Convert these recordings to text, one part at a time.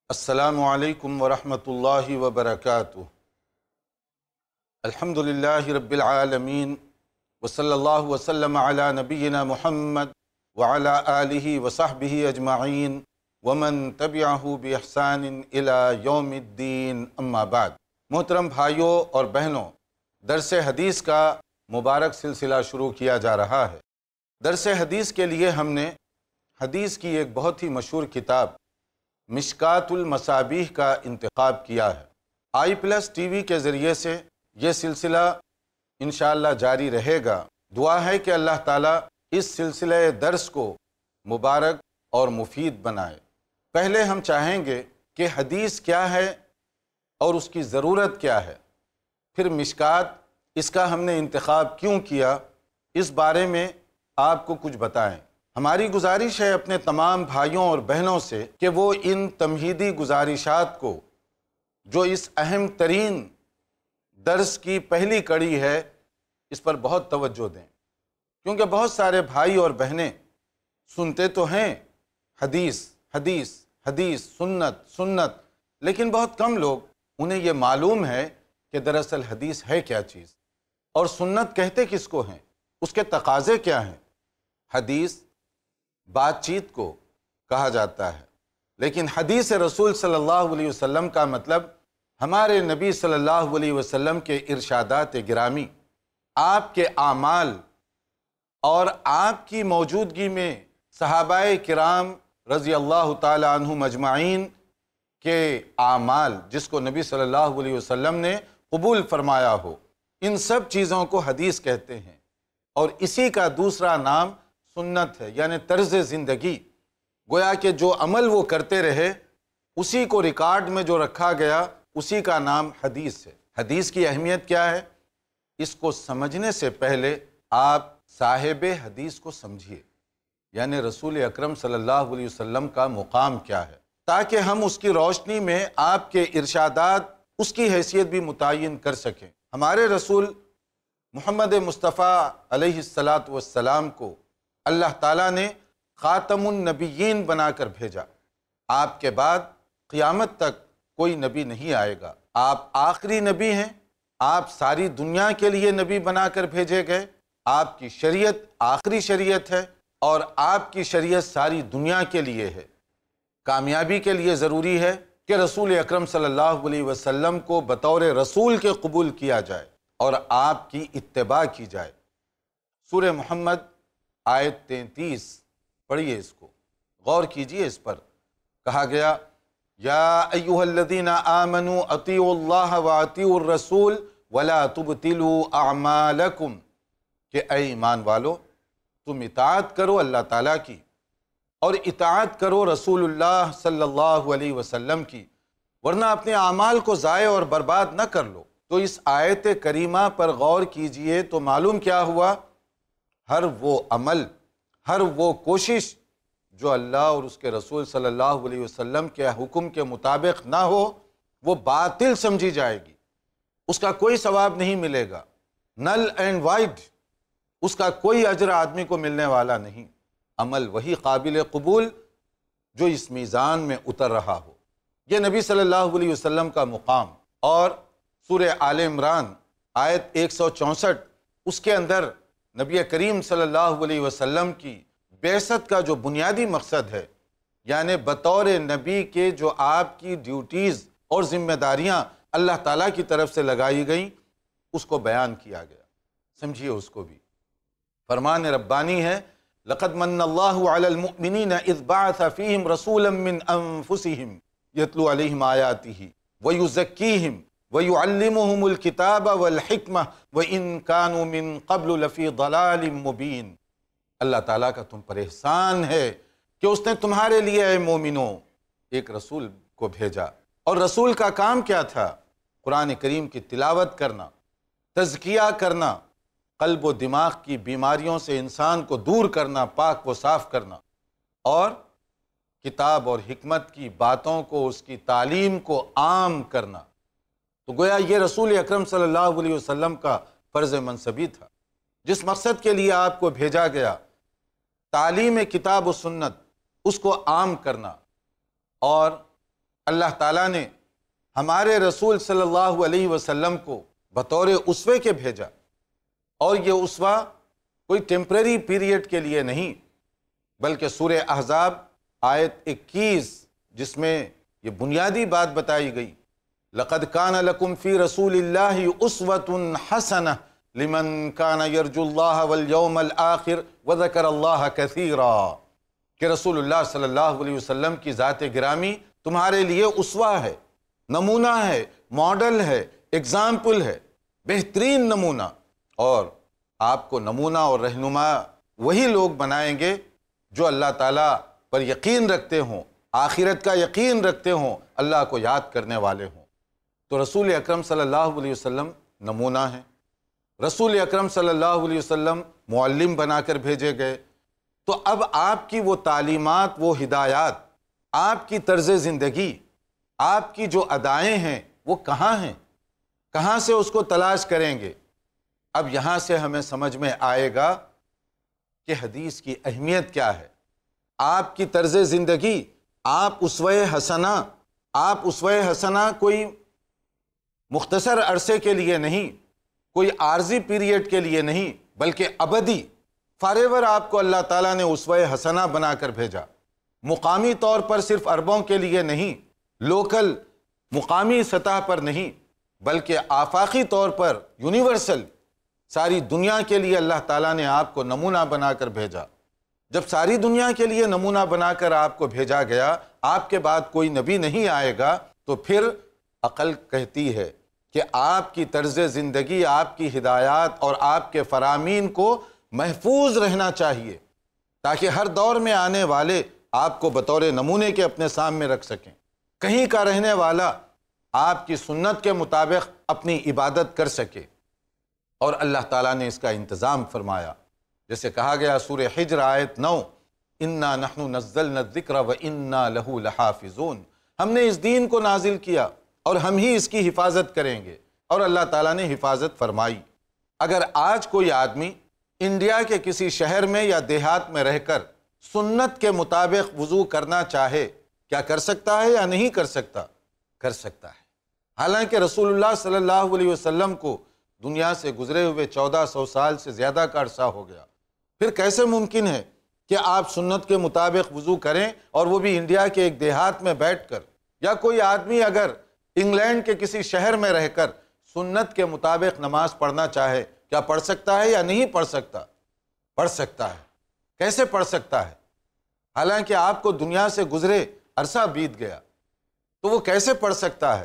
السلام علیکم ورحمۃ اللہ وبرکاتہ۔ الحمدللہ رب العالمین وصلی اللہ وسلم علی نبینا محمد وعلی آلہ وصحبہ اجمعین ومن تبعہ باحسان الی یوم الدین، اما بعد۔ محترم بھائیوں اور بہنوں، درس حدیث کا مبارک سلسلہ شروع کیا جا رہا ہے۔ درس حدیث کے لیے ہم نے حدیث کی ایک بہت ہی مشہور کتاب مشکات المصابیح کا انتخاب کیا ہے۔ آئی پلس ٹی وی کے ذریعے سے یہ سلسلہ انشاءاللہ جاری رہے گا۔ دعا ہے کہ اللہ تعالیٰ اس سلسلہ درس کو مبارک اور مفید بنائے۔ پہلے ہم چاہیں گے کہ حدیث کیا ہے اور اس کی ضرورت کیا ہے، پھر مشکات اس کا ہم نے انتخاب کیوں کیا، اس بارے میں آپ کو کچھ بتائیں۔ ہماری گزارش ہے اپنے تمام بھائیوں اور بہنوں سے کہ وہ ان تمہیدی گزارشات کو، جو اس اہم ترین درس کی پہلی کڑی ہے، اس پر بہت توجہ دیں، کیونکہ بہت سارے بھائی اور بہنیں سنتے تو ہیں حدیث حدیث حدیث، سنت سنت، لیکن بہت کم لوگ انہیں یہ معلوم ہے کہ دراصل حدیث ہے کیا چیز، اور سنت کہتے کس کو ہیں، اس کے تقاضے کیا ہیں۔ حدیث بات چیت کو کہا جاتا ہے، لیکن حدیث رسول صلی اللہ علیہ وسلم کا مطلب ہمارے نبی صلی اللہ علیہ وسلم کے ارشادات گرامی، آپ کے اعمال اور آپ کی موجودگی میں صحابہ کرام رضی اللہ تعالی عنہم اجمعین کے اعمال، جس کو نبی صلی اللہ علیہ وسلم نے قبول فرمایا ہو، ان سب چیزوں کو حدیث کہتے ہیں، اور اسی کا دوسرا نام سنت ہے، یعنی طرز زندگی۔ گویا کہ جو عمل وہ کرتے رہے، اسی کو ریکارڈ میں جو رکھا گیا، اسی کا نام حدیث ہے۔ حدیث کی اہمیت کیا ہے، اس کو سمجھنے سے پہلے آپ صاحب حدیث کو سمجھیے، یعنی رسول اکرم صلی اللہ علیہ وسلم کا مقام کیا ہے، تاکہ ہم اس کی روشنی میں آپ کے ارشادات، اس کی حیثیت بھی متعین کر سکیں۔ ہمارے رسول محمد مصطفیٰ علیہ السلام کو اللہ تعالیٰ نے خاتم النبیین بنا کر بھیجا۔ آپ کے بعد قیامت تک کوئی نبی نہیں آئے گا، آپ آخری نبی ہیں، آپ ساری دنیا کے لیے نبی بنا کر بھیجے گئے۔ آپ کی شریعت آخری شریعت ہے، اور آپ کی شریعت ساری دنیا کے لیے ہے۔ کامیابی کے لیے ضروری ہے کہ رسول اکرم صلی اللہ علیہ وسلم کو بطور رسول کے قبول کیا جائے اور آپ کی اتباع کی جائے۔ سورہ محمد آیت 33 پڑھیے، اس کو غور کیجئے۔ اس پر کہا گیا، یا ایھا الذین آمنوا اطیعوا اللہ واطیعوا الرسول ولا تبطلوا اعمالکم، کہ اے ایمان والو، تم اطاعت کرو اللہ تعالیٰ کی اور اطاعت کرو رسول اللہ صلی اللہ علیہ وسلم کی، ورنہ اپنے اعمال کو ضائع اور برباد نہ کر لو۔ تو اس آیت کریمہ پر غور کیجئے تو معلوم کیا ہوا، ہر وہ عمل، ہر وہ کوشش جو اللہ اور اس کے رسول صلی اللہ علیہ وسلم کے حکم کے مطابق نہ ہو، وہ باطل سمجھی جائے گی، اس کا کوئی ثواب نہیں ملے گا، نل اینڈ وائڈ، اس کا کوئی اجر آدمی کو ملنے والا نہیں۔ عمل وہی قابل قبول جو اس میزان میں اتر رہا ہو۔ یہ نبی صلی اللہ علیہ وسلم کا مقام۔ اور سورہ آل عمران آیت 164، اس کے اندر نبی کریم صلی اللہ علیہ وسلم کی بعثت کا جو بنیادی مقصد ہے، یعنی بطور نبی کے جو آپ کی ڈیوٹیز اور ذمہ داریاں اللہ تعالیٰ کی طرف سے لگائی گئیں، اس کو بیان کیا گیا۔ سمجھیے اس کو بھی۔ فرمان ربانی ہے، لقد من اللہ علی المؤمنین اذ بعث فیہم رسولا من انفسہم یتلو علیہم آیاتہ ویزکیہم وَيُعَلِّمُهُمُ الْكِتَابَ وَالْحِكْمَةَ وَإِن كَانُوا مِن قَبْلُ لَفِي ضَلَالٍ مُبِينٍ۔ اللہ تعالیٰ کا تم پر احسان ہے کہ اس نے تمہارے لیے اے مومنوں ایک رسول کو بھیجا، اور رسول کا کام کیا تھا؟ قرآن کریم کی تلاوت کرنا، تزکیہ کرنا، قلب و دماغ کی بیماریوں سے انسان کو دور کرنا، پاک و صاف کرنا، اور کتاب اور حکمت کی باتوں کو، اس کی تعلیم کو عام کرنا۔ تو گویا یہ رسول اکرم صلی اللہ علیہ وسلم کا فرض منصبی تھا، جس مقصد کے لیے آپ کو بھیجا گیا، تعلیم کتاب و سنت، اس کو عام کرنا، اور اللہ تعالیٰ نے ہمارے رسول صلی اللہ علیہ وسلم کو بطور اسوے کے بھیجا، اور یہ اسوہ کوئی ٹیمپرری پیریڈ کے لیے نہیں، بلکہ سورہ احزاب آیت 21 جس میں یہ بنیادی بات بتائی گئی، لَقَدْ كَانَ لَكُمْ فِي رَسُولِ اللَّهِ أُسْوَةٌ حَسَنَةٌ لِمَنْ كَانَ يَرْجُو اللَّهَ وَالْيَوْمَ الْآخِرَ وَذَكَرَ اللَّهَ كَثِيرًا، کہ رسول اللہ صلی اللہ علیہ وسلم کی ذات گرامی تمہارے لیے اسوہ ہے، نمونہ ہے، ماڈل ہے، اگزامپل ہے، بہترین نمونہ، اور آپ کو نمونہ اور رہنما وہی لوگ بنائیں گے جو اللہ تعالیٰ پر یقین رکھتے ہوں، آخرت کا یقین رکھتے ہوں، اللہ کو یاد کرنے والے ہوں۔ تو رسول اکرم صلی اللہ علیہ وسلم نمونہ ہیں، رسول اکرم صلی اللہ علیہ وسلم معلم بنا کر بھیجے گئے۔ تو اب آپ کی وہ تعلیمات، وہ ہدایات، آپ کی طرز زندگی، آپ کی جو ادائیں ہیں وہ کہاں ہیں؟ کہاں سے اس کو تلاش کریں گے؟ اب یہاں سے ہمیں سمجھ میں آئے گا کہ حدیث کی اہمیت کیا ہے۔ آپ کی طرز زندگی، آپ اسوہ حسنہ کوئی مختصر عرصے کے لیے نہیں، کوئی عارضی پیریڈ کے لیے نہیں، بلکہ ابدی فاریور آپ کو اللہ تعالیٰ نے اسوہ حسنہ بنا کر بھیجا۔ مقامی طور پر صرف عربوں کے لیے نہیں، لوکل مقامی سطح پر نہیں، بلکہ آفاقی طور پر یونیورسل ساری دنیا کے لیے اللہ تعالیٰ نے آپ کو نمونہ بنا کر بھیجا۔ جب ساری دنیا کے لیے نمونہ بنا کر آپ کو بھیجا گیا، آپ کے بعد کوئی نبی نہیں آئے گا، تو پھر عقل کہتی ہے کہ آپ کی طرز زندگی، آپ کی ہدایات اور آپ کے فرامین کو محفوظ رہنا چاہیے، تاکہ ہر دور میں آنے والے آپ کو بطور نمونے کے اپنے سامنے رکھ سکیں۔ کہیں کا رہنے والا آپ کی سنت کے مطابق اپنی عبادت کر سکے، اور اللہ تعالیٰ نے اس کا انتظام فرمایا، جیسے کہا گیا سورہ حجر آیت 9، اِنَّا نَحْنُ نَزَّلْنَا الذِّكْرَ وَإِنَّا لَهُ لَحَافِظُونَ، ہم نے اس دین کو نازل کیا اور ہم ہی اس کی حفاظت کریں گے، اور اللہ تعالیٰ نے حفاظت فرمائی۔ اگر آج کوئی آدمی انڈیا کے کسی شہر میں یا دیہات میں رہ کر سنت کے مطابق وضو کرنا چاہے، کیا کر سکتا ہے یا نہیں کر سکتا؟ کر سکتا ہے۔ حالانکہ رسول اللہ صلی اللہ علیہ وسلم کو دنیا سے گزرے ہوئے 1400 سال سے زیادہ کا عرصہ ہو گیا، پھر کیسے ممکن ہے کہ آپ سنت کے مطابق وضو کریں، اور وہ بھی انڈیا کے ایک دیہات میں بیٹھ کر؟ یا کوئی آدمی اگر انگلینڈ کے کسی شہر میں رہ کر سنت کے مطابق نماز پڑھنا چاہے، کیا پڑھ سکتا ہے یا نہیں پڑھ سکتا؟ پڑھ سکتا ہے۔ کیسے پڑھ سکتا ہے؟ حالانکہ آپ کو دنیا سے گزرے عرصہ بیت گیا، تو وہ کیسے پڑھ سکتا ہے؟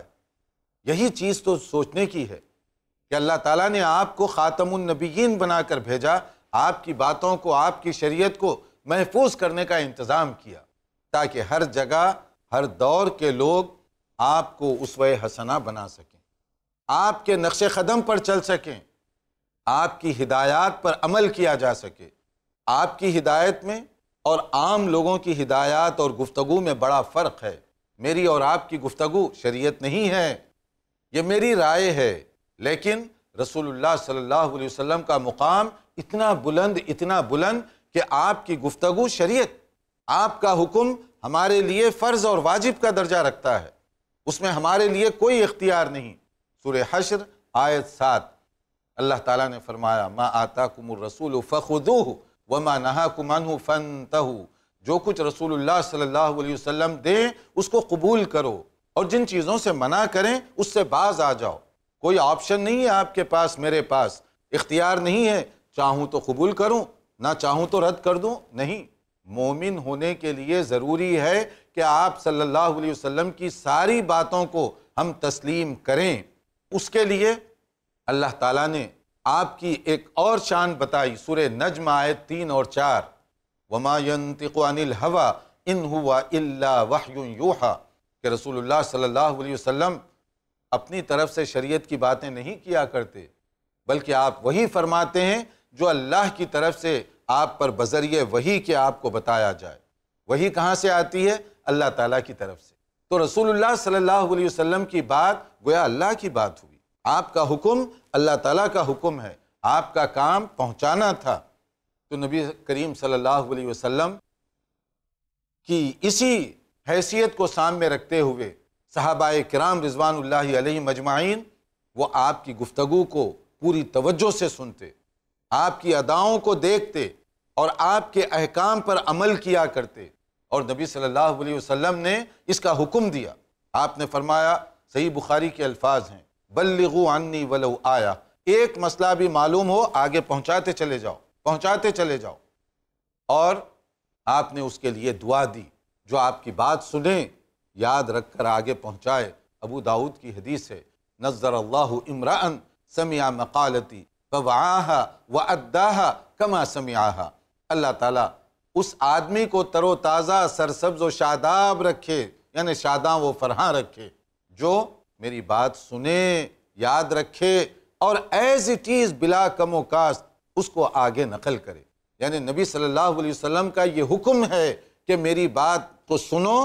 یہی چیز تو سوچنے کی ہے کہ اللہ تعالیٰ نے آپ کو خاتم النبیین بنا کر بھیجا، آپ کی باتوں کو، آپ کی شریعت کو محفوظ کرنے کا انتظام کیا، تاکہ ہر جگہ، ہر دور کے لوگ آپ کو اسوہ حسنہ بنا سکیں، آپ کے نقش قدم پر چل سکیں، آپ کی ہدایات پر عمل کیا جا سکے۔ آپ کی ہدایت میں اور عام لوگوں کی ہدایات اور گفتگو میں بڑا فرق ہے۔ میری اور آپ کی گفتگو شریعت نہیں ہے، یہ میری رائے ہے، لیکن رسول اللہ صلی اللہ علیہ وسلم کا مقام اتنا بلند کہ آپ کی گفتگو شریعت، آپ کا حکم ہمارے لیے فرض اور واجب کا درجہ رکھتا ہے، اس میں ہمارے لیے کوئی اختیار نہیں۔ سورہ حشر آیت 7، اللہ تعالیٰ نے فرمایا ما آتاکم الرسول فخذوہ وما نہاکم عنہ فانتہوا، جو کچھ رسول اللہ صلی اللہ علیہ وسلم دیں اس کو قبول کرو، اور جن چیزوں سے منع کریں اس سے باز آ جاؤ۔ کوئی آپشن نہیں ہے آپ کے پاس، میرے پاس اختیار نہیں ہے، چاہوں تو قبول کروں، نہ چاہوں تو رد کر دوں، نہیں۔ مومن ہونے کے لیے ضروری ہے کہ آپ صلی اللہ علیہ وسلم کی ساری باتوں کو ہم تسلیم کریں۔ اس کے لیے اللہ تعالیٰ نے آپ کی ایک اور شان بتائی، سورہ نجم آیت 3 اور 4، وَمَا يَنطِقُ عَنِ الْهَوَىٰ إِنْ هُوَ إِلَّا وَحْيٌ يُوحَىٰ، کہ رسول اللہ صلی اللہ علیہ وسلم اپنی طرف سے شریعت کی باتیں نہیں کیا کرتے، بلکہ آپ وہی فرماتے ہیں جو اللہ کی طرف سے آپ پر بذریعہ وحی کے آپ کو بتایا جائے۔ وحی کہاں سے آتی ہے؟ اللہ تعالیٰ کی طرف سے۔ تو رسول اللہ صلی اللہ علیہ وسلم کی بات گویا اللہ کی بات ہوئی، آپ کا حکم اللہ تعالیٰ کا حکم ہے، آپ کا کام پہنچانا تھا۔ تو نبی کریم صلی اللہ علیہ وسلم کی اسی حیثیت کو سامنے رکھتے ہوئے صحابہ کرام رضوان اللہ علیہم اجمعین وہ آپ کی گفتگو کو پوری توجہ سے سنتے، آپ کی اداؤں کو دیکھتے اور آپ کے احکام پر عمل کیا کرتے، اور نبی صلی اللہ علیہ وسلم نے اس کا حکم دیا۔ آپ نے فرمایا، صحیح بخاری کے الفاظ ہیں، بلغوا عنی ولو آیا، ایک مسئلہ بھی معلوم ہو آگے پہنچاتے چلے جاؤ، پہنچاتے چلے جاؤ۔ اور آپ نے اس کے لیے دعا دی، جو آپ کی بات سنیں یاد رکھ کر آگے پہنچائے۔ ابو داؤد کی حدیث ہے، نظر اللہ امرأ سمع مقالتی فوعاها وأداها كما سمعها، اللہ تعالیٰ اس آدمی کو تر و تازہ، سرسبز و شاداب رکھے، یعنی شاداں و فرحاں رکھے، جو میری بات سنے، یاد رکھے اور ایز اٹ از بلا کم و کاست اس کو آگے نقل کرے۔ یعنی نبی صلی اللہ علیہ وسلم کا یہ حکم ہے کہ میری بات کو سنو،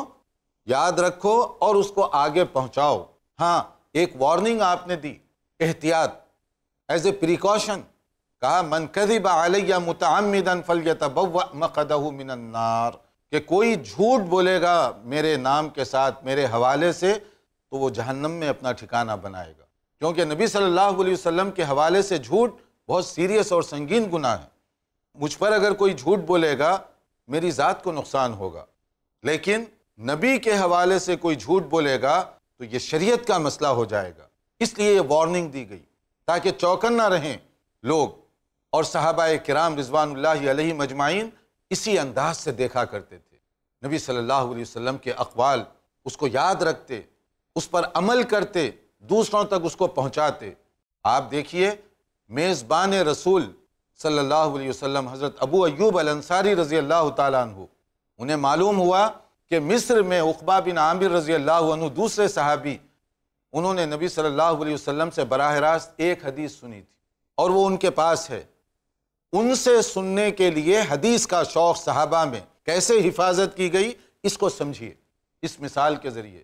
یاد رکھو اور اس کو آگے پہنچاؤ۔ ہاں، ایک وارننگ آپ نے دی، احتیاط، ایز اے پریکاشن، کہا من کذب علی متعمدا فلیتبوأ مقعدہ من النار، کہ کوئی جھوٹ بولے گا میرے نام کے ساتھ، میرے حوالے سے، تو وہ جہنم میں اپنا ٹھکانہ بنائے گا، کیونکہ نبی صلی اللہ علیہ وسلم کے حوالے سے جھوٹ بہت سیریس اور سنگین گناہ ہے۔ مجھ پر اگر کوئی جھوٹ بولے گا میری ذات کو نقصان ہوگا، لیکن نبی کے حوالے سے کوئی جھوٹ بولے گا تو یہ شریعت کا مسئلہ ہو جائے گا۔ اس لیے یہ وارننگ دی گئی تاکہ چوکن نہ رہیں لوگ، اور صحابہ کرام رضوان اللہ علیہم اجمعین اسی انداز سے دیکھا کرتے تھے۔ نبی صلی اللہ علیہ وسلم کے اقوال اس کو یاد رکھتے، اس پر عمل کرتے، دوسروں تک اس کو پہنچاتے۔ آپ دیکھیے میزبان رسول صلی اللہ علیہ وسلم حضرت ابو ایوب الانصاری رضی اللہ تعالیٰ عنہ، انہیں معلوم ہوا کہ مصر میں عقبہ بن عامر رضی اللہ عنہ دوسرے صحابی، انہوں نے نبی صلی اللہ علیہ وسلم سے براہ راست ایک حدیث سنی تھی اور وہ ان کے پاس ہے۔ ان سے سننے کے لیے حدیث کا شوق صحابہ میں کیسے حفاظت کی گئی، اس کو سمجھیے اس مثال کے ذریعے۔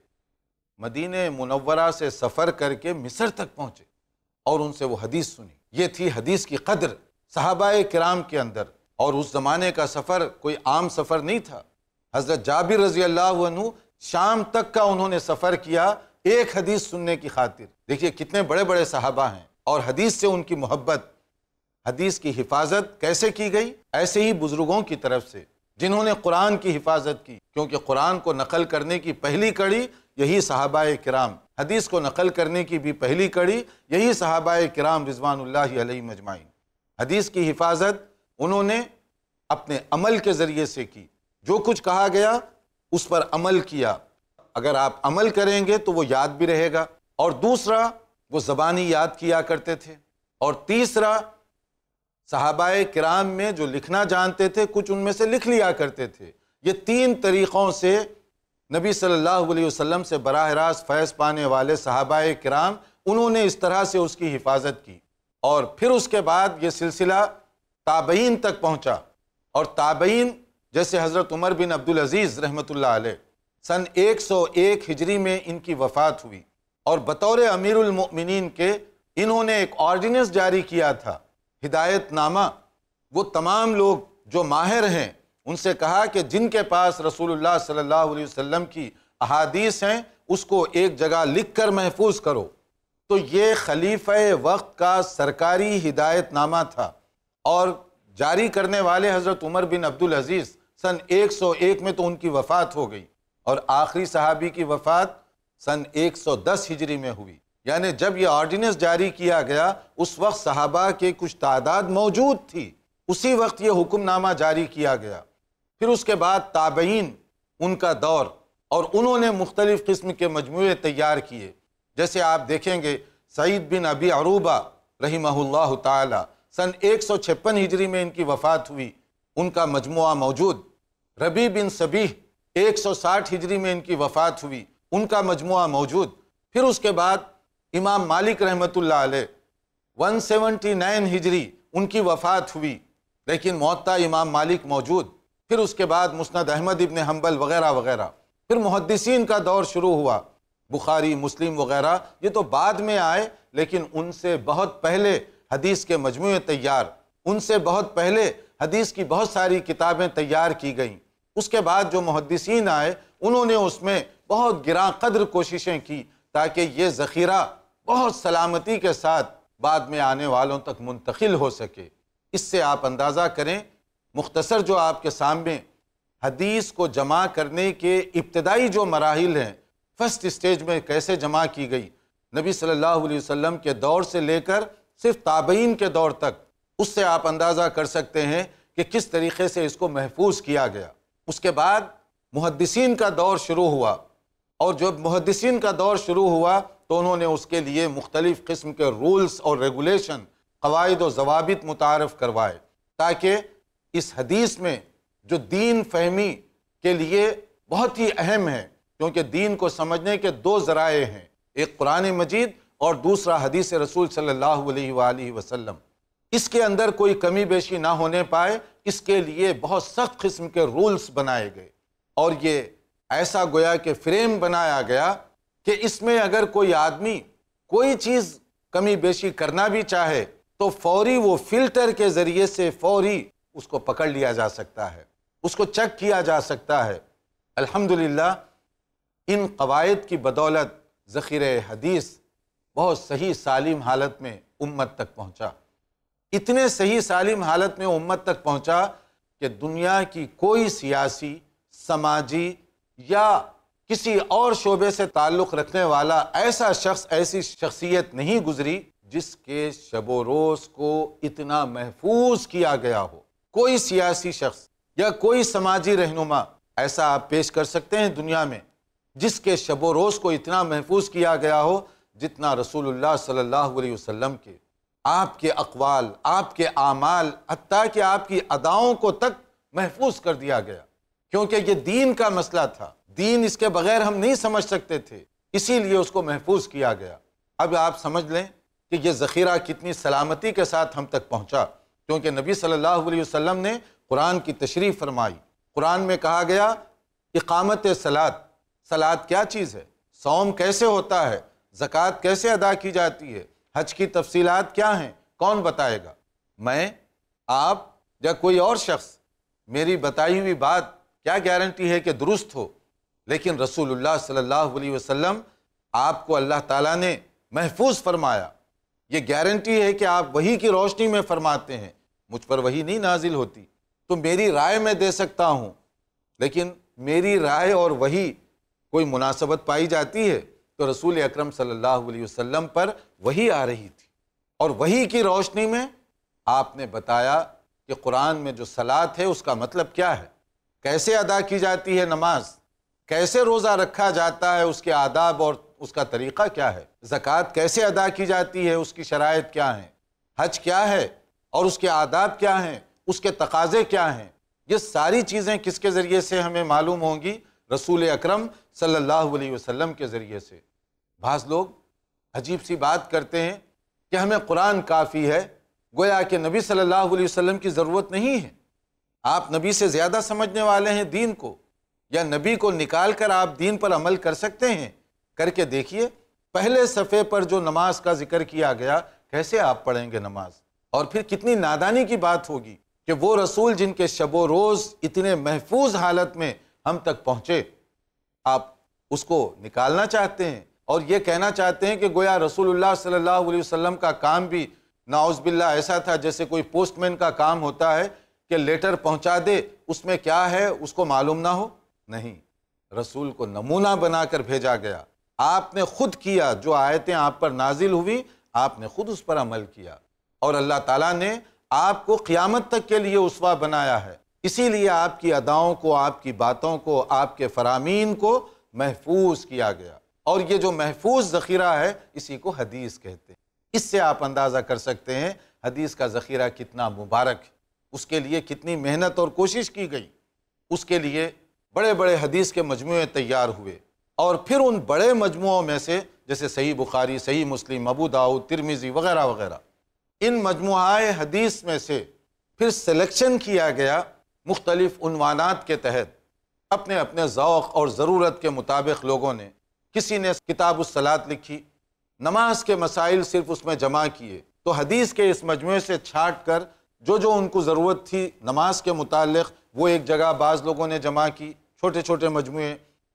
مدینہ منورہ سے سفر کر کے مصر تک پہنچے اور ان سے وہ حدیث سنی۔ یہ تھی حدیث کی قدر صحابہ کرام کے اندر، اور اس زمانے کا سفر کوئی عام سفر نہیں تھا۔ حضرت جابر رضی اللہ عنہ شام تک کا انہوں نے سفر کیا ایک حدیث سننے کی خاطر۔ دیکھیے کتنے بڑے بڑے صحابہ ہیں، اور حدیث سے ان کی محبت، حدیث کی حفاظت کیسے کی گئی؟ ایسے ہی بزرگوں کی طرف سے جنہوں نے قرآن کی حفاظت کی، کیونکہ قرآن کو نقل کرنے کی پہلی کڑی یہی صحابہ کرام، حدیث کو نقل کرنے کی بھی پہلی کڑی یہی صحابہ کرام رضوان اللہ علیہم اجمعین۔ حدیث کی حفاظت انہوں نے اپنے عمل کے ذریعے سے کی، جو کچھ کہا گیا اس پر عمل کیا۔ اگر آپ عمل کریں گے تو وہ یاد بھی رہے گا، اور دوسرا وہ زبانی یاد کیا کرتے تھے، اور تیسرا صحابہ کرام میں جو لکھنا جانتے تھے کچھ ان میں سے لکھ لیا کرتے تھے۔ یہ تین طریقوں سے نبی صلی اللہ علیہ وسلم سے براہ راست فیض پانے والے صحابہ کرام، انہوں نے اس طرح سے اس کی حفاظت کی۔ اور پھر اس کے بعد یہ سلسلہ تابعین تک پہنچا، اور تابعین جیسے حضرت عمر بن عبدالعزیز رحمۃ اللہ علیہ، سن 101 ہجری میں ان کی وفات ہوئی، اور بطور امیر المؤمنین کے انہوں نے ایک آرڈیننس جاری کیا تھا، ہدایت نامہ۔ وہ تمام لوگ جو ماہر ہیں ان سے کہا کہ جن کے پاس رسول اللہ صلی اللہ علیہ وسلم کی احادیث ہیں اس کو ایک جگہ لکھ کر محفوظ کرو۔ تو یہ خلیفہ وقت کا سرکاری ہدایت نامہ تھا، اور جاری کرنے والے حضرت عمر بن عبدالعزیز، سن 101 میں تو ان کی وفات ہو گئی، اور آخری صحابی کی وفات سن 110 ہجری میں ہوئی۔ یعنی جب یہ آرڈیننس جاری کیا گیا اس وقت صحابہ کے کچھ تعداد موجود تھی، اسی وقت یہ حکم نامہ جاری کیا گیا۔ پھر اس کے بعد تابعین، ان کا دور، اور انہوں نے مختلف قسم کے مجموعے تیار کیے۔ جیسے آپ دیکھیں گے سعید بن ابی عروبہ رحمہ اللہ تعالی، سن 156 ہجری میں ان کی وفات ہوئی، ان کا مجموعہ موجود۔ ربیع بن صبیح 160 ہجری میں ان کی وفات ہوئی، ان کا مجموعہ موجود۔ پھر اس کے بعد امام مالک رحمۃ اللہ علیہ 179 ہجری ان کی وفات ہوئی، لیکن موطا امام مالک موجود۔ پھر اس کے بعد مسند احمد ابن حنبل وغیرہ وغیرہ۔ پھر محدثین کا دور شروع ہوا، بخاری، مسلم وغیرہ، یہ تو بعد میں آئے، لیکن ان سے بہت پہلے حدیث کے مجموعے تیار، ان سے بہت پہلے حدیث کی بہت ساری کتابیں تیار کی گئیں۔ اس کے بعد جو محدثین آئے انہوں نے اس میں بہت گراں قدر کوششیں کی تاکہ یہ ذخیرہ بہت سلامتی کے ساتھ بعد میں آنے والوں تک منتقل ہو سکے۔ اس سے آپ اندازہ کریں، مختصر جو آپ کے سامنے حدیث کو جمع کرنے کے ابتدائی جو مراحل ہیں، فرسٹ اسٹیج میں کیسے جمع کی گئی، نبی صلی اللہ علیہ وسلم کے دور سے لے کر صرف تابعین کے دور تک، اس سے آپ اندازہ کر سکتے ہیں کہ کس طریقے سے اس کو محفوظ کیا گیا۔ اس کے بعد محدثین کا دور شروع ہوا، اور جب محدثین کا دور شروع ہوا تو انہوں نے اس کے لیے مختلف قسم کے رولز اور ریگولیشن، قواعد و ضوابط متعارف کروائے، تاکہ اس حدیث میں جو دین فہمی کے لیے بہت ہی اہم ہے، کیونکہ دین کو سمجھنے کے دو ذرائع ہیں، ایک قرآن مجید اور دوسرا حدیث رسول صلی اللہ علیہ وآلہ وسلم، اس کے اندر کوئی کمی بیشی نہ ہونے پائے، اس کے لیے بہت سخت قسم کے رولز بنائے گئے، اور یہ ایسا گویا کہ فریم بنایا گیا کہ اس میں اگر کوئی آدمی کوئی چیز کمی بیشی کرنا بھی چاہے تو فوری وہ فلٹر کے ذریعے سے فوری اس کو پکڑ لیا جا سکتا ہے، اس کو چیک کیا جا سکتا ہے۔ الحمدللہ ان قواعد کی بدولت ذخیرہ حدیث بہت صحیح سالم حالت میں امت تک پہنچا، اتنے صحیح سالم حالت میں امت تک پہنچا کہ دنیا کی کوئی سیاسی، سماجی یا کسی اور شعبے سے تعلق رکھنے والا ایسا شخص، ایسی شخصیت نہیں گزری جس کے شب و روز کو اتنا محفوظ کیا گیا ہو۔ کوئی سیاسی شخص یا کوئی سماجی رہنما ایسا آپ پیش کر سکتے ہیں دنیا میں جس کے شب و روز کو اتنا محفوظ کیا گیا ہو جتنا رسول اللہ صلی اللہ علیہ وسلم کے، آپ کے اقوال، آپ کے اعمال، حتیٰ کہ آپ کی اداؤں کو تک محفوظ کر دیا گیا، کیونکہ یہ دین کا مسئلہ تھا، دین اس کے بغیر ہم نہیں سمجھ سکتے تھے، اسی لیے اس کو محفوظ کیا گیا۔ اب آپ سمجھ لیں کہ یہ ذخیرہ کتنی سلامتی کے ساتھ ہم تک پہنچا، کیونکہ نبی صلی اللہ علیہ وسلم نے قرآن کی تشریح فرمائی۔ قرآن میں کہا گیا اقامت صلاۃ، صلاۃ کیا چیز ہے، صوم کیسے ہوتا ہے، زکوٰۃ کیسے ادا کی جاتی ہے، حج کی تفصیلات کیا ہیں، کون بتائے گا؟ میں، آپ یا کوئی اور شخص؟ میری بتائی ہوئی بات کیا گارنٹی ہے کہ درست ہو؟ لیکن رسول اللہ صلی اللہ علیہ وسلم، آپ کو اللہ تعالیٰ نے محفوظ فرمایا، یہ گارنٹی ہے کہ آپ وحی کی روشنی میں فرماتے ہیں، مجھ پر وحی نہیں نازل ہوتی تو میری رائے میں دے سکتا ہوں، لیکن میری رائے اور وحی کوئی مناسبت پائی جاتی ہے تو رسول اکرم صلی اللہ علیہ وسلم پر وحی آ رہی تھی، اور وحی کی روشنی میں آپ نے بتایا کہ قرآن میں جو صلاۃ ہے اس کا مطلب کیا ہے، کیسے ادا کی جاتی ہے نماز، کیسے روزہ رکھا جاتا ہے، اس کے آداب اور اس کا طریقہ کیا ہے، زکوٰۃ کیسے ادا کی جاتی ہے، اس کی شرائط کیا ہیں، حج کیا ہے اور اس کے آداب کیا ہیں، اس کے تقاضے کیا ہیں، یہ ساری چیزیں کس کے ذریعے سے ہمیں معلوم ہوں گی؟ رسول اکرم صلی اللہ علیہ وسلم کے ذریعے سے۔ بعض لوگ عجیب سی بات کرتے ہیں کہ ہمیں قرآن کافی ہے، گویا کہ نبی صلی اللہ علیہ وسلم کی ضرورت نہیں ہے، آپ نبی سے زیادہ سمجھنے والے ہیں دین کو، یا نبی کو نکال کر آپ دین پر عمل کر سکتے ہیں؟ کر کے دیکھیے، پہلے صفحے پر جو نماز کا ذکر کیا گیا، کیسے آپ پڑھیں گے نماز؟ اور پھر کتنی نادانی کی بات ہوگی کہ وہ رسول جن کے شب و روز اتنے محفوظ حالت میں ہم تک پہنچے، آپ اس کو نکالنا چاہتے ہیں اور یہ کہنا چاہتے ہیں کہ گویا رسول اللہ صلی اللہ علیہ وسلم کا کام بھی نعوذ باللہ ایسا تھا جیسے کوئی پوسٹ مین کا کام ہوتا ہے کہ لیٹر پہنچا دے، اس میں کیا ہے اس کو معلوم نہ ہو۔ نہیں، رسول کو نمونہ بنا کر بھیجا گیا، آپ نے خود کیا، جو آیتیں آپ پر نازل ہوئی آپ نے خود اس پر عمل کیا، اور اللہ تعالیٰ نے آپ کو قیامت تک کے لیے اسوہ بنایا ہے، اسی لیے آپ کی اداؤں کو، آپ کی باتوں کو، آپ کے فرامین کو محفوظ کیا گیا، اور یہ جو محفوظ ذخیرہ ہے اسی کو حدیث کہتے ہیں۔ اس سے آپ اندازہ کر سکتے ہیں حدیث کا ذخیرہ کتنا مبارک ہے، اس کے لیے کتنی محنت اور کوشش کی گئی، اس کے لیے بڑے بڑے حدیث کے مجموعے تیار ہوئے، اور پھر ان بڑے مجموعوں میں سے جیسے صحیح بخاری، صحیح مسلم، ابو داؤد، ترمذی وغیرہ وغیرہ، ان مجموعہ حدیث میں سے پھر سلیکشن کیا گیا مختلف عنوانات کے تحت، اپنے اپنے ذوق اور ضرورت کے مطابق لوگوں نے، کسی نے کتاب الصلاۃ لکھی، نماز کے مسائل صرف اس میں جمع کیے، تو حدیث کے اس مجموعے سے چھانٹ کر جو ان کو ضرورت تھی نماز کے متعلق وہ ایک جگہ بعض لوگوں نے جمع کی، چھوٹے چھوٹے مجموعے۔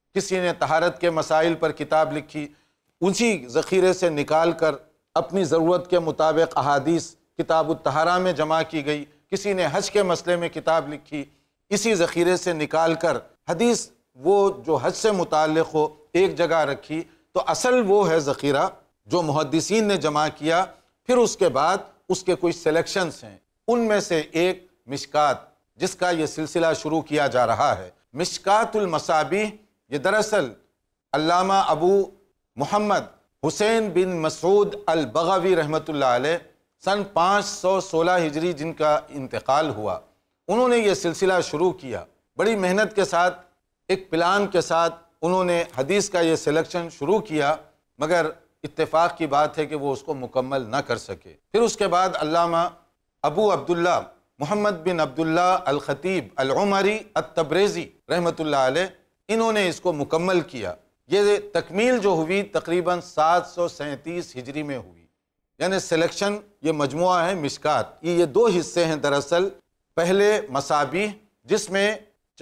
کسی نے طہارت کے مسائل پر کتاب لکھی، اسی ذخیرے سے نکال کر اپنی ضرورت کے مطابق احادیث کتاب الطہارہ میں جمع کی گئی، کسی نے حج کے مسئلے میں کتاب لکھی، اسی ذخیرے سے نکال کر حدیث وہ جو حج سے متعلق ہو ایک جگہ رکھی۔ تو اصل وہ ہے ذخیرہ جو محدثین نے جمع کیا، پھر اس کے بعد اس کے کچھ سلیکشنز ہیں، ان میں سے ایک مشکات جس کا یہ سلسلہ شروع کیا جا رہا ہے۔ مشکات المصابیح یہ دراصل علامہ ابو محمد حسین بن مسعود البغوی رحمۃ اللہ علیہ سن 516 ہجری جن کا انتقال ہوا، انہوں نے یہ سلسلہ شروع کیا، بڑی محنت کے ساتھ ایک پلان کے ساتھ انہوں نے حدیث کا یہ سلیکشن شروع کیا، مگر اتفاق کی بات ہے کہ وہ اس کو مکمل نہ کر سکے۔ پھر اس کے بعد علامہ ابو عبداللہ محمد بن عبداللہ الخطیب العمری التبریزی رحمۃ اللہ علیہ، انہوں نے اس کو مکمل کیا۔ یہ تکمیل جو ہوئی تقریباً 737 ہجری میں ہوئی، یعنی سلیکشن یہ مجموعہ ہے مشکات، یہ دو حصے ہیں دراصل۔ پہلے مصابیح جس میں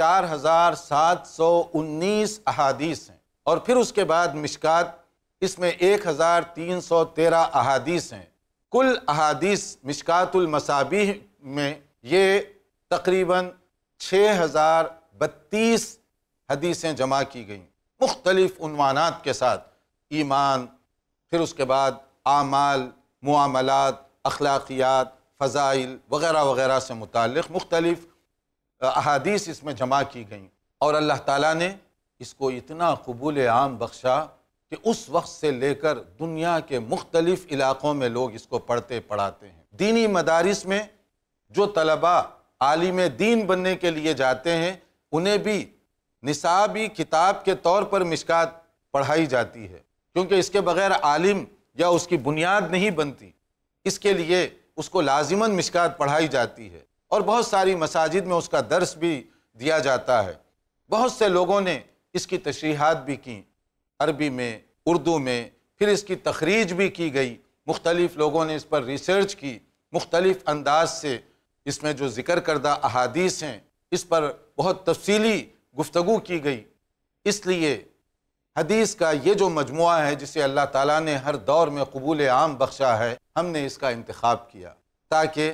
4719 احادیث ہیں، اور پھر اس کے بعد مشکات اس میں 1313 احادیث ہیں۔ کل احادیث مشکات المصابیح میں یہ تقریباً 6032 حدیثیں جمع کی گئیں، مختلف عنوانات کے ساتھ، ایمان، پھر اس کے بعد اعمال، معاملات، اخلاقیات، فضائل وغیرہ وغیرہ سے متعلق مختلف احادیث اس میں جمع کی گئیں، اور اللہ تعالیٰ نے اس کو اتنا قبول عام بخشا کہ اس وقت سے لے کر دنیا کے مختلف علاقوں میں لوگ اس کو پڑھتے پڑھاتے ہیں۔ دینی مدارس میں جو طلباء عالم دین بننے کے لیے جاتے ہیں انہیں بھی نصابی کتاب کے طور پر مشکات پڑھائی جاتی ہے، کیونکہ اس کے بغیر عالم یا اس کی بنیاد نہیں بنتی، اس کے لیے اس کو لازماً مشکات پڑھائی جاتی ہے، اور بہت ساری مساجد میں اس کا درس بھی دیا جاتا ہے۔ بہت سے لوگوں نے اس کی تشریحات بھی کیں، عربی میں، اردو میں، پھر اس کی تخریج بھی کی گئی، مختلف لوگوں نے اس پر ریسرچ کی، مختلف انداز سے اس میں جو ذکر کردہ احادیث ہیں اس پر بہت تفصیلی گفتگو کی گئی۔ اس لیے حدیث کا یہ جو مجموعہ ہے جسے اللہ تعالیٰ نے ہر دور میں قبول عام بخشا ہے، ہم نے اس کا انتخاب کیا تاکہ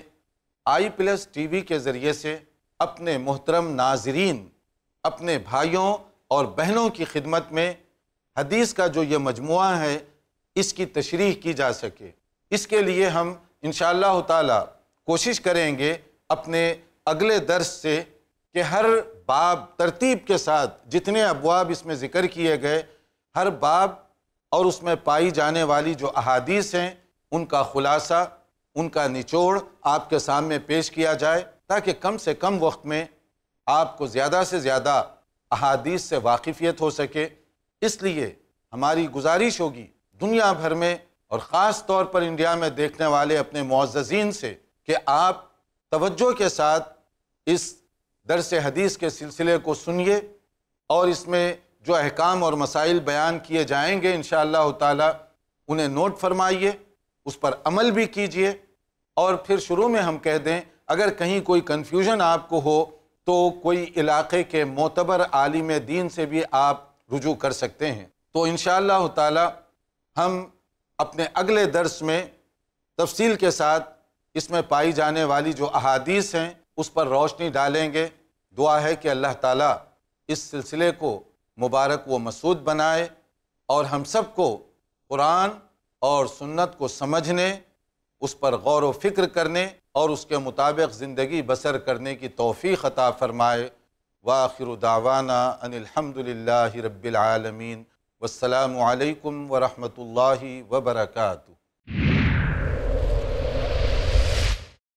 i+TV کے ذریعے سے اپنے محترم ناظرین، اپنے بھائیوں اور بہنوں کی خدمت میں حدیث کا جو یہ مجموعہ ہے اس کی تشریح کی جا سکے۔ اس کے لیے ہم انشاءاللہ تعالی کوشش کریں گے اپنے اگلے درس سے کہ ہر باب ترتیب کے ساتھ جتنے ابواب اس میں ذکر کیے گئے، ہر باب اور اس میں پائی جانے والی جو احادیث ہیں ان کا خلاصہ، ان کا نچوڑ آپ کے سامنے پیش کیا جائے، تاکہ کم سے کم وقت میں آپ کو زیادہ سے زیادہ احادیث سے واقفیت ہو سکے۔ اس لیے ہماری گزارش ہوگی دنیا بھر میں اور خاص طور پر انڈیا میں دیکھنے والے اپنے معززین سے کہ آپ توجہ کے ساتھ اس درس حدیث کے سلسلے کو سنیے، اور اس میں جو احکام اور مسائل بیان کیے جائیں گے انشاءاللہ تعالی انہیں نوٹ فرمائیے، اس پر عمل بھی کیجئے، اور پھر شروع میں ہم کہہ دیں اگر کہیں کوئی کنفیوژن آپ کو ہو تو کوئی علاقے کے معتبر عالم دین سے بھی آپ رجوع کر سکتے ہیں۔ تو انشاءاللہ تعالی ہم اپنے اگلے درس میں تفصیل کے ساتھ اس میں پائی جانے والی جو احادیث ہیں اس پر روشنی ڈالیں گے۔ دعا ہے کہ اللہ تعالیٰ اس سلسلے کو مبارک و مسعود بنائے، اور ہم سب کو قرآن اور سنت کو سمجھنے، اس پر غور و فکر کرنے اور اس کے مطابق زندگی بسر کرنے کی توفیق عطا فرمائے۔ وآخر دعوانا ان الحمد للہ رب العالمین، والسلام علیکم ورحمۃ اللہ وبرکاتہ۔